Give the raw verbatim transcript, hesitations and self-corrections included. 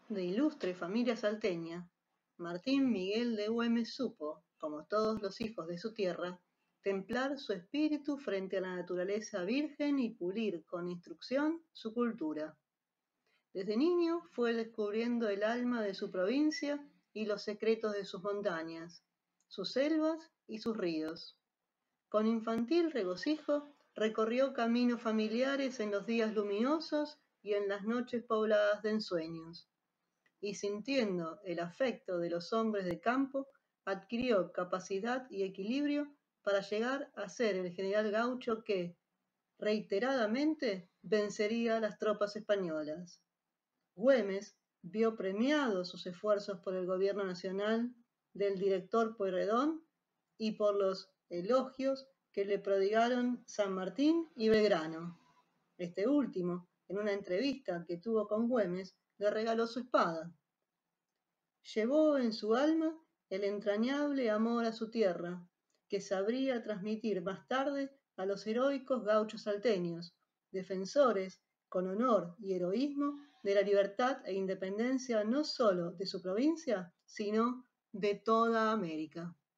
de ilustre familia salteña, Martín Miguel de Güemes supo, como todos los hijos de su tierra, templar su espíritu frente a la naturaleza virgen y pulir con instrucción su cultura. Desde niño fue descubriendo el alma de su provincia y los secretos de sus montañas, sus selvas y sus ríos. Con infantil regocijo recorrió caminos familiares en los días luminosos y en las noches pobladas de ensueños, y sintiendo el afecto de los hombres de campo, adquirió capacidad y equilibrio para llegar a ser el general gaucho que, reiteradamente, vencería a las tropas españolas. Güemes vio premiados sus esfuerzos por el gobierno nacional del director Pueyrredón y por los elogios que le prodigaron San Martín y Belgrano. Este último, en una entrevista que tuvo con Güemes, le regaló su espada. Llevó en su alma el entrañable amor a su tierra, que sabría transmitir más tarde a los heroicos gauchos salteños, defensores, con honor y heroísmo, de la libertad e independencia no solo de su provincia, sino de toda América.